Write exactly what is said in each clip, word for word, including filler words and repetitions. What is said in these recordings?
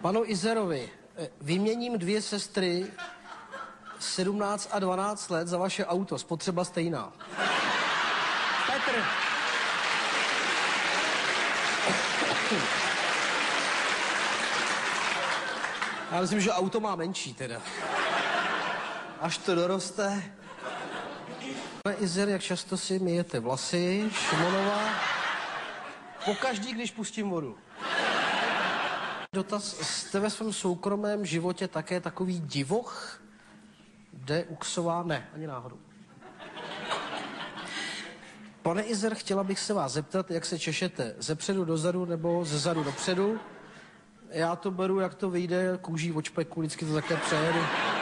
Panu Izerovi, vyměním dvě sestry sedmnáct a dvanáct let za vaše auto, spotřeba stejná. Petr. Já myslím, že auto má menší teda. Až to doroste. Pane Izer, jak často si myjete vlasy, Šimonová? Pokaždý, když pustím vodu. Dotaz, jste ve svém soukromém životě také takový divoch? De Uxová? Ne, ani náhodou. Pane Izer, chtěla bych se vás zeptat, jak se češete, ze předu dozadu nebo ze zadu dopředu? Já to beru, jak to vyjde, kůží od špeku, vždycky to také přejedu.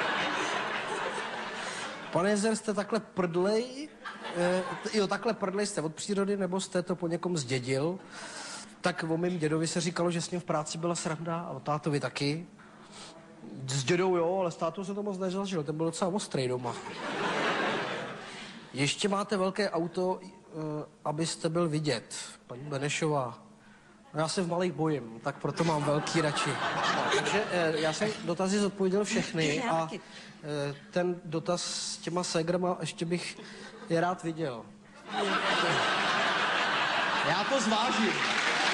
Pane Izer, jste takhle prdlej? E, jo, takhle prdlej jste od přírody, nebo jste to po někom zdědil? Tak o mým dědovi se říkalo, že s ním v práci byla sranda, a o tátovi taky. S dědou jo, ale s tátou se to moc nezažil, ten byl docela ostrý doma. Ještě máte velké auto, abyste byl vidět, paní Benešová. Já se v malých bojím, tak proto mám velký radši. Takže já jsem dotazy zodpověděl všechny a ten dotaz s těma ségrama ještě bych je rád viděl. Já to zvážím.